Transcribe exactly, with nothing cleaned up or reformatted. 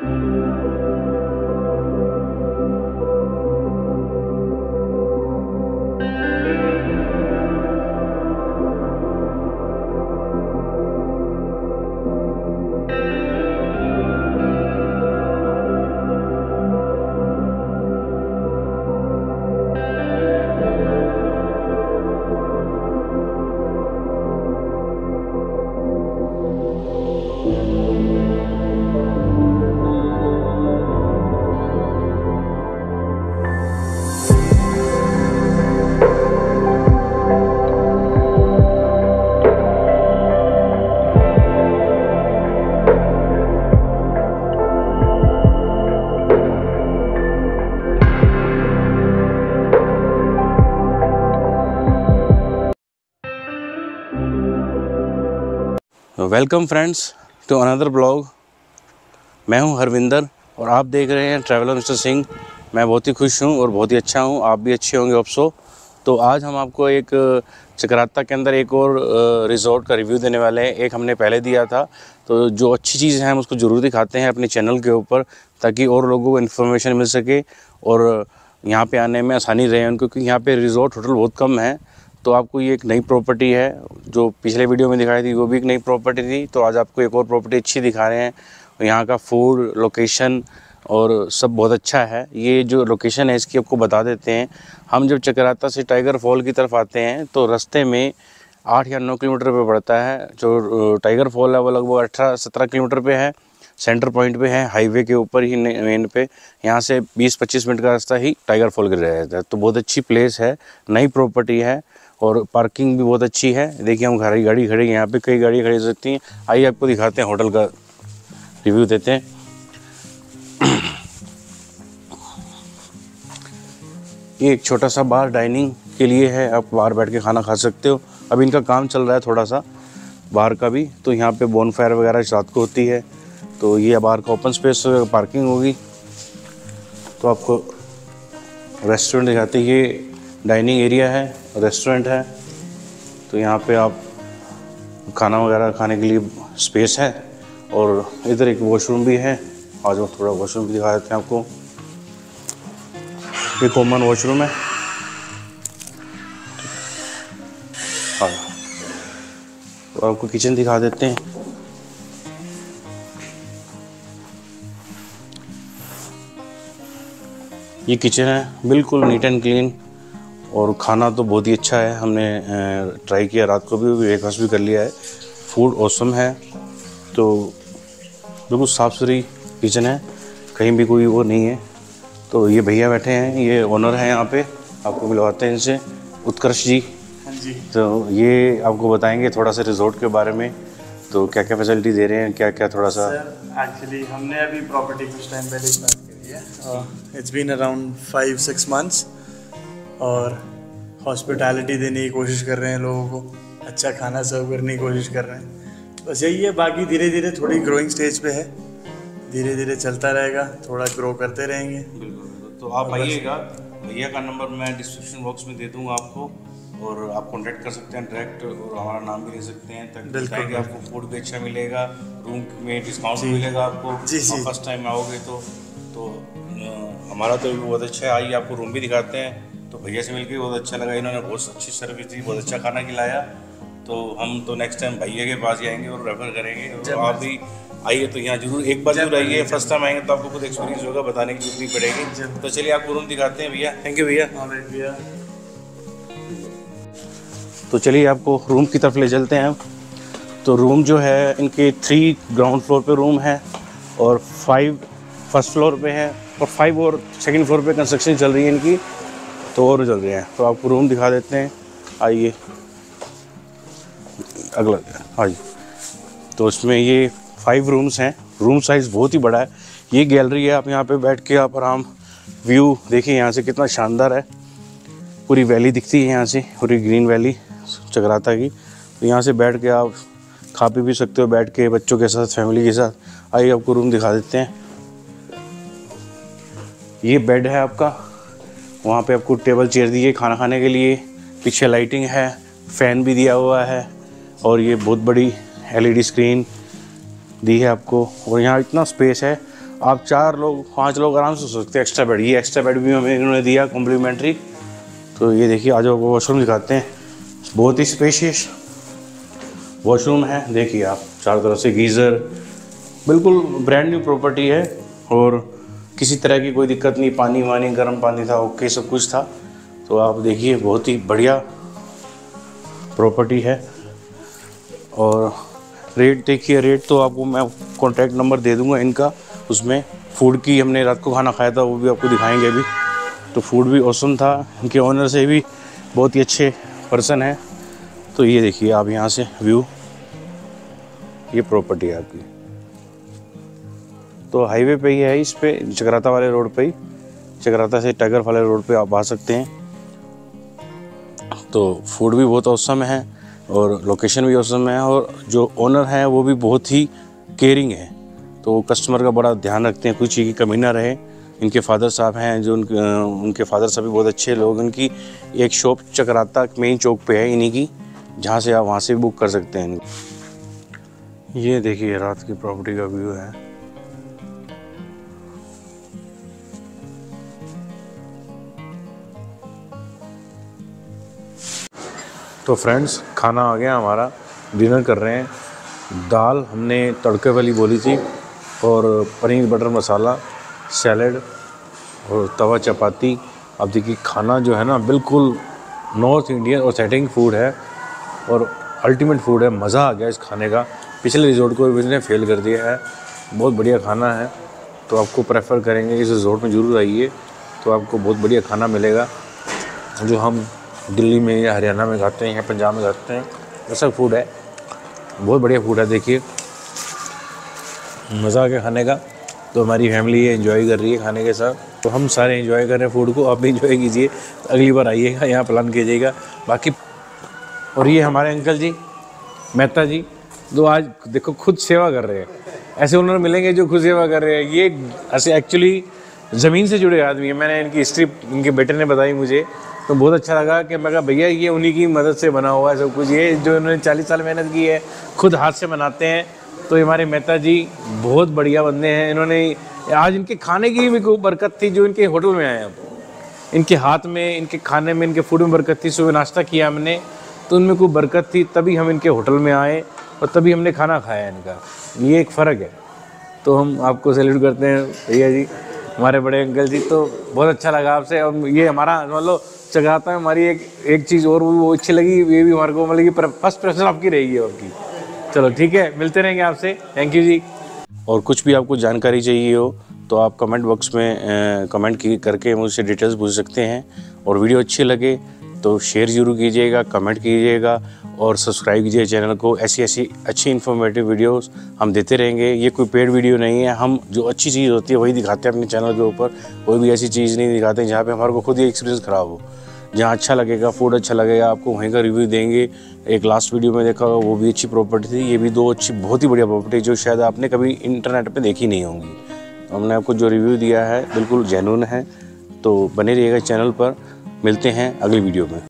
Welcome friends to another blog. मैं हूं हरविंदर और आप देख रहे हैं ट्रैवलर मिस्टर सिंह। मैं बहुत ही खुश हूं और बहुत ही अच्छा हूं, आप भी अच्छे होंगे अफसो। तो आज हम आपको एक चक्राता के अंदर एक और रिज़ॉर्ट का रिव्यू देने वाले हैं। एक हमने पहले दिया था, तो जो अच्छी चीज़ें हैं हम उसको ज़रूर दिखाते हैं अपने चैनल के ऊपर, ताकि और लोगों को इन्फॉर्मेशन मिल सके और यहाँ पे आने में आसानी रहे उनको, क्योंकि यहाँ पे रिज़ॉर्ट होटल बहुत कम है। तो आपको ये एक नई प्रॉपर्टी है, जो पिछले वीडियो में दिखाई थी वो भी एक नई प्रॉपर्टी थी, तो आज आपको एक और प्रॉपर्टी अच्छी दिखा रहे हैं। यहाँ का फूड, लोकेशन और सब बहुत अच्छा है। ये जो लोकेशन है इसकी आपको बता देते हैं। हम जब चक्राता से टाइगर फॉल की तरफ आते हैं तो रास्ते में आठ या नौ किलोमीटर पे पड़ता है। जो टाइगर फॉल है वो लगभग अठारह सत्रह किलोमीटर पे है, सेंटर पॉइंट पे है, हाईवे के ऊपर ही मेन पे। यहाँ से बीस पच्चीस मिनट का रास्ता ही टाइगर फॉल के रहता है। तो बहुत अच्छी प्लेस है, नई प्रॉपर्टी है और पार्किंग भी बहुत अच्छी है। देखिए हम घर गाड़ी खड़ी यहाँ पे, कई गाड़ी खड़ी हो सकती हैं। आइए आपको दिखाते हैं, होटल का रिव्यू देते हैं। ये एक छोटा सा बार डाइनिंग के लिए है, आप बाहर बैठ के खाना खा सकते हो। अभी इनका काम चल रहा है थोड़ा सा बाहर का भी, तो यहाँ पे बोनफायर वगैरह रात को होती है। तो ये बाहर का ओपन स्पेस पार्किंग होगी। तो आपको रेस्टोरेंट दिखाते हैं, ये डाइनिंग एरिया है, रेस्टोरेंट है। तो यहाँ पे आप खाना वगैरह खाने के लिए स्पेस है और इधर एक वॉशरूम भी है। आज वो थोड़ा वॉशरूम भी दिखा देते हैं आपको। ये कॉमन वॉशरूम है। हाँ, तो आपको किचन दिखा देते हैं। ये किचन है, बिल्कुल नीट एंड क्लीन और खाना तो बहुत ही अच्छा है। हमने ट्राई किया, रात को भी ब्रेकफास्ट भी कर लिया है। फूड ऑसम है, तो बिल्कुल साफ़ सुथरी किचन है, कहीं भी कोई वो नहीं है। तो ये भैया बैठे हैं, ये ओनर हैं यहाँ पे, आपको मिलवाते हैं इनसे, उत्कर्ष जी। हाँ जी। तो ये आपको बताएंगे थोड़ा सा रिजॉर्ट के बारे में, तो क्या क्या फैसिलिटी दे रहे हैं, क्या क्या थोड़ा सा। सर एक्चुअली हमने अभी प्रॉपर्टी कुछ टाइम पहले स्टार्ट करी है। It's been around five six months और हॉस्पिटैलिटी देने की कोशिश कर रहे हैं, लोगों को अच्छा खाना सर्व करने की कोशिश कर रहे हैं। बस यही है, बाकी धीरे धीरे थोड़ी ग्रोइंग स्टेज पे है, धीरे धीरे चलता रहेगा, थोड़ा ग्रो करते रहेंगे। बिल्कुल, तो आप आइएगा। भैया का नंबर मैं डिस्क्रिप्शन बॉक्स में दे दूँगा आपको, और आप कॉन्टैक्ट कर सकते हैं डायरेक्ट, और हमारा नाम भी ले सकते हैं, ताकि आपको फूड भी अच्छा मिलेगा, रूम में डिस्काउंट मिलेगा आपको। जी जी, फर्स्ट टाइम आओगे तो तो हमारा तो बहुत अच्छा है। आइए आपको रूम भी दिखाते हैं। तो भैया से मिलकर बहुत अच्छा लगा, इन्होंने बहुत अच्छी सर्विस दी, बहुत अच्छा खाना खिलाया। तो हम तो नेक्स्ट टाइम भैया के पास जाएंगे और रेफर करेंगे। तो आप भी आइए, तो यहाँ जरूर एक बार जरूर आइए। फर्स्ट टाइम आएंगे तो आपको खुद एक्सपीरियंस होगा, बताने की जरूरत नहीं पड़ेगी। तो चलिए आपको रूम दिखाते हैं भैया। थैंक यू भैया। भैया, तो चलिए आपको रूम की तरफ ले चलते हैं। तो रूम जो है इनके थ्री ग्राउंड फ्लोर पे रूम है और फाइव फर्स्ट फ्लोर पे है, और फाइव और सेकंड फ्लोर पे कंस्ट्रक्शन चल रही है इनकी, तो और चल रही है। तो आपको रूम दिखा देते हैं, आइए अगला। हाँ जी, तो इसमें ये फाइव रूम्स हैं। रूम साइज़ बहुत ही बड़ा है। ये गैलरी है, आप यहाँ पे बैठ के आप आराम व्यू देखिए यहाँ से कितना शानदार है। पूरी वैली दिखती है यहाँ से, पूरी ग्रीन वैली चक्राता की। तो यहाँ से बैठ के आप खा पी भी सकते हो, बैठ के बच्चों के साथ, फैमिली के साथ। आइए आपको रूम दिखा देते हैं। ये बेड है आपका, वहाँ पे आपको टेबल चेयर दी है खाना खाने के लिए, पीछे लाइटिंग है, फ़ैन भी दिया हुआ है, और ये बहुत बड़ी एलईडी स्क्रीन दी है आपको। और यहाँ इतना स्पेस है, आप चार लोग पांच लोग आराम से सो सकते हैं। एक्स्ट्रा बेड, ये एक्स्ट्रा बेड भी हमें इन्होंने दिया कॉम्प्लीमेंट्री। तो ये देखिए, आज आपको वॉशरूम दिखाते हैं। बहुत ही स्पेशियस वॉशरूम है। देखिए आप, चारों तरफ से गीज़र, बिल्कुल ब्रांड न्यू प्रॉपर्टी है और किसी तरह की कोई दिक्कत नहीं। पानी वानी गर्म पानी था, ओके सब कुछ था। तो आप देखिए, बहुत ही बढ़िया प्रॉपर्टी है। और रेट देखिए, रेट तो आपको मैं कॉन्टैक्ट नंबर दे दूंगा इनका। उसमें फूड की, हमने रात को खाना खाया था, वो भी आपको दिखाएंगे अभी। तो फूड भी ऑसम था। इनके ओनर से भी बहुत ही अच्छे पर्सन है। तो ये देखिए आप यहाँ से व्यू, ये प्रॉपर्टी है आपकी। तो हाईवे पे ही है, इस पे चक्राता वाले रोड पे ही, चक्राता से टाइगर वाले रोड पे आप आ सकते हैं। तो फूड भी बहुत औसम है और लोकेशन भी औसम है, और जो ओनर है वो भी बहुत ही केयरिंग है। तो वो कस्टमर का बड़ा ध्यान रखते हैं, कोई चीज़ की कमी ना रहे। इनके फादर साहब हैं जो उनके उनके फादर साहब भी बहुत अच्छे लोग। उनकी एक शॉप चक्राता मेन चौक पे है इन्हीं की, जहाँ से आप वहाँ से बुक कर सकते हैं। ये देखिए रात की प्रॉपर्टी का व्यू है। तो फ्रेंड्स, खाना आ गया हमारा, डिनर कर रहे हैं। दाल हमने तड़के वाली बोली थी, और पनीर बटर मसाला, सैलेड और तवा चपाती। अब देखिए खाना जो है ना, बिल्कुल नॉर्थ इंडियन और सेटिंग फूड है और अल्टीमेट फूड है। मज़ा आ गया इस खाने का। पिछले रिजॉर्ट को भी फेल कर दिया है। बहुत बढ़िया खाना है। तो आपको प्रेफर करेंगे इस रिजॉर्ट में ज़रूर आइए, तो आपको बहुत बढ़िया खाना मिलेगा जो हम दिल्ली में या हरियाणा में खाते हैं या पंजाब में खाते हैं। ऐसा फूड है, बहुत बढ़िया फूड है। देखिए मज़ा आ गया खाने का। तो हमारी फैमिली ये एंजॉय कर रही है खाने के साथ। तो हम सारे एंजॉय कर रहे हैं फूड को, आप भी एंजॉय कीजिए। अगली बार आइएगा, यहाँ प्लान कीजिएगा बाकी। और ये हमारे अंकल जी, मेहता जी, जो आज देखो खुद सेवा कर रहे हैं। ऐसे ओनर मिलेंगे जो खुद सेवा कर रहे हैं। ये ऐसे एक्चुअली ज़मीन से जुड़े आदमी हैं। मैंने इनकी हिस्ट्री इनके बेटे ने बताई मुझे, तो बहुत अच्छा लगा कि मैं कहा भैया ये उन्हीं की मदद से बना हुआ है सब कुछ। ये जो इन्होंने चालीस साल मेहनत की है, खुद हाथ से बनाते हैं। तो हमारे मेहता जी बहुत बढ़िया बंदे हैं। इन्होंने आज इनके खाने की भी कोई बरकत थी जो इनके होटल में आए। अब इनके हाथ में, इनके खाने में, इनके फूड में बरकत थी। सुबह नाश्ता किया हमने तो उनमें कोई बरकत थी, तभी हम इनके होटल में आए और तभी हमने खाना खाया इनका। ये एक फ़र्क है। तो हम आपको सैल्यूट करते हैं भैया जी, हमारे बड़े अंकल जी। तो बहुत अच्छा लगा आपसे। और ये हमारा मतलब चक्राता में हमारी एक एक चीज़ और वो अच्छी लगी, ये भी हमारे को मतलब कि फर्स्ट प्रेफरेंस आपकी रहेगी आपकी। चलो ठीक है, मिलते रहेंगे आपसे। थैंक यू जी। और कुछ भी आपको जानकारी चाहिए हो तो आप कमेंट बॉक्स में कमेंट की करके मुझसे डिटेल्स पूछ सकते हैं। और वीडियो अच्छी लगे तो शेयर ज़रूर कीजिएगा, कमेंट कीजिएगा और सब्सक्राइब कीजिए चैनल को। ऐसी ऐसी अच्छी इन्फॉर्मेटिव वीडियोस हम देते रहेंगे। ये कोई पेड वीडियो नहीं है, हम जो अच्छी चीज़ होती है वही दिखाते हैं अपने चैनल के ऊपर। कोई भी ऐसी चीज़ नहीं दिखाते जहाँ पे हमारे को खुद ही एक्सपीरियंस ख़राब हो। जहाँ अच्छा लगेगा, फूड अच्छा लगेगा, आपको वहीं का रिव्यू देंगे। एक लास्ट वीडियो में देखा होगा, वो भी अच्छी प्रॉपर्टी थी। ये भी दो अच्छी, बहुत ही बढ़िया प्रॉपर्टी जो शायद आपने कभी इंटरनेट पे देखी नहीं होंगी। तो हमने आपको जो रिव्यू दिया है बिल्कुल जेन्युइन है। तो बने रहिएगा चैनल पर। मिलते हैं अगली वीडियो में।